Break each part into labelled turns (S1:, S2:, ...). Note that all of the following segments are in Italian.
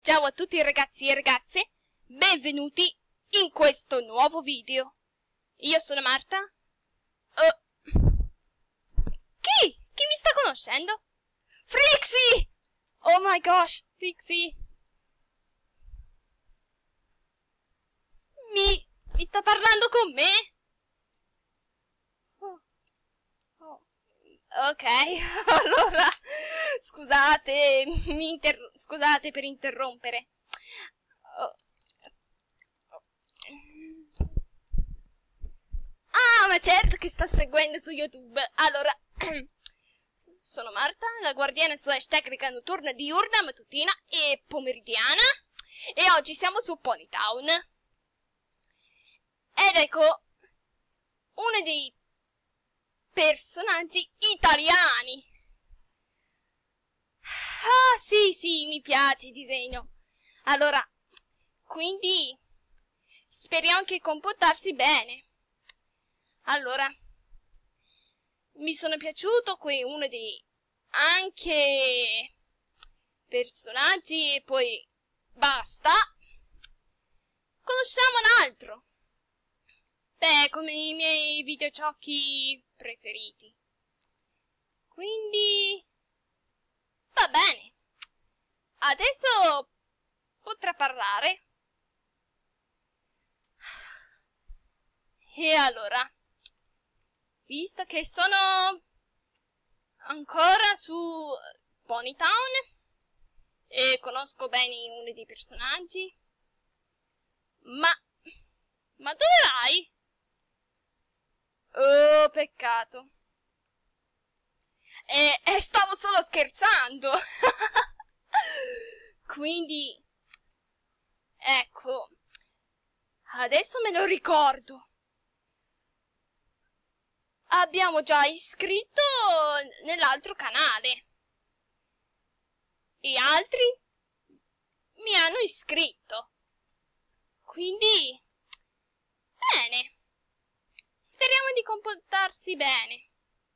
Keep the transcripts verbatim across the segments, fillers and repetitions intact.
S1: Ciao a tutti ragazzi e ragazze, benvenuti in questo nuovo video. Io sono Marta. Uh, chi? Chi mi sta conoscendo? Frixie! Oh my gosh, Frixie! Mi, mi sta parlando con me? Oh. Oh. Ok, allora, scusate, mi inter- scusate per interrompere. Oh. Oh. Ah, ma certo che sta seguendo su YouTube. Allora, sono Marta, la guardiana slash tecnica notturna, diurna, mattutina e pomeridiana. E oggi siamo su Ponytown. Ed ecco, uno dei personaggi italiani. Ah, sì, sì, mi piace il disegno. Allora, quindi speriamo che comportarsi bene. Allora, mi sono piaciuto qui uno dei anche personaggi e poi basta. Conosciamo un altro. Beh, come i miei videogiochi preferiti. Quindi va bene. Adesso potrà parlare. E allora, visto che sono ancora su Ponytown e conosco bene uno dei personaggi, ma ma dove vai? Oh, peccato. E, e stavo solo scherzando. Quindi, ecco, adesso me lo ricordo. Abbiamo già iscritto nell'altro canale. E altri mi hanno iscritto. Quindi, bene. Speriamo di comportarsi bene.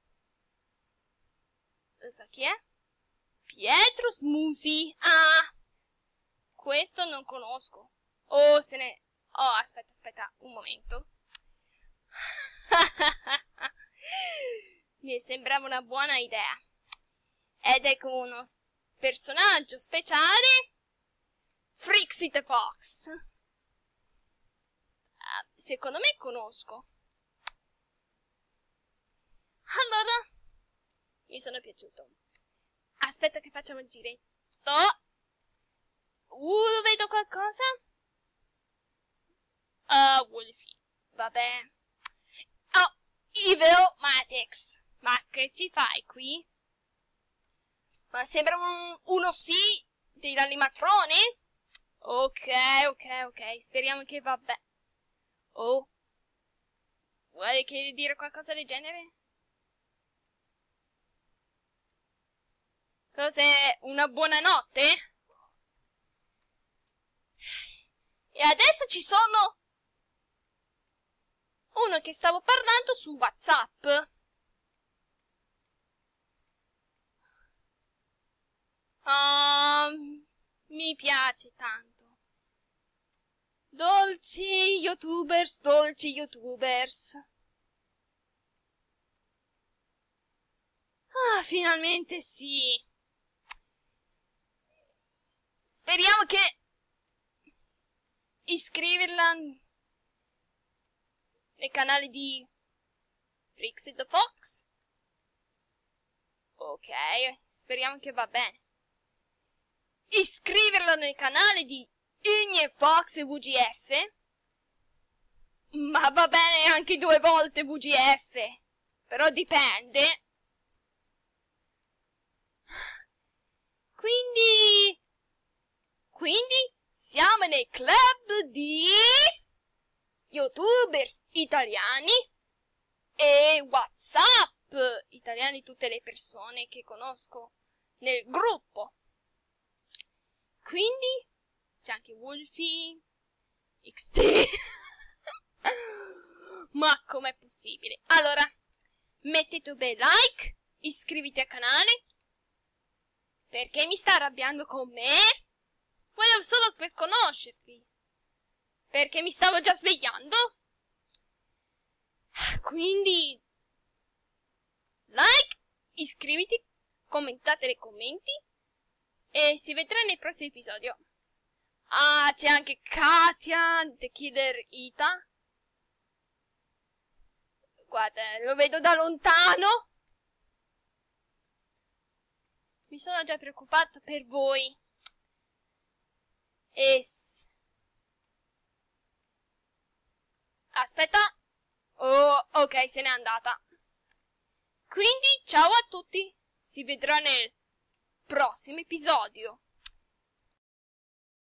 S1: Sa chi è? Pietro Smusi. Ah, questo non conosco. Oh, se ne... Oh, aspetta, aspetta, un momento. Mi sembrava una buona idea. Ed ecco uno personaggio speciale. Frixie the Fox. Uh, secondo me conosco. Allora, mi sono piaciuto. Aspetta che facciamo il giretto. Uh, vedo qualcosa? Uh, Wolfie. Vabbè. Oh, Evil Matix. Ma che ci fai qui? Ma sembra un, uno sì dell'animatrone? Ok, ok, ok. Speriamo che va bene. Oh. Vuoi che dire qualcosa del genere? Cos'è? Una buonanotte? E adesso ci sono uno che stavo parlando su WhatsApp. Um, mi piace tanto. Dolci YouTubers, dolci YouTubers. Ah, finalmente sì. Speriamo che iscriverla nei canali di Frixie the Fox. Ok, speriamo che va bene. Iscriverla nel canale di Igne Fox e V G F. Ma va bene anche due volte V G F. Però dipende. Quindi... Quindi siamo nel club di YouTubers italiani e WhatsApp italiani, tutte le persone che conosco nel gruppo. Quindi c'è anche Wolfie, X T. Ma com'è possibile? Allora, mettete un bel like, iscriviti al canale, perché mi sta arrabbiando con me. Volevo solo per conoscervi. Perché mi stavo già svegliando. Quindi like, iscriviti, commentate nei commenti e si vedrà nel prossimo episodio. Ah, c'è anche Katia, The Killer Ita. Guarda, lo vedo da lontano. Mi sono già preoccupato per voi. E... Aspetta. Oh, ok, se n'è andata. Quindi, ciao a tutti. Si vedrà nel prossimo episodio.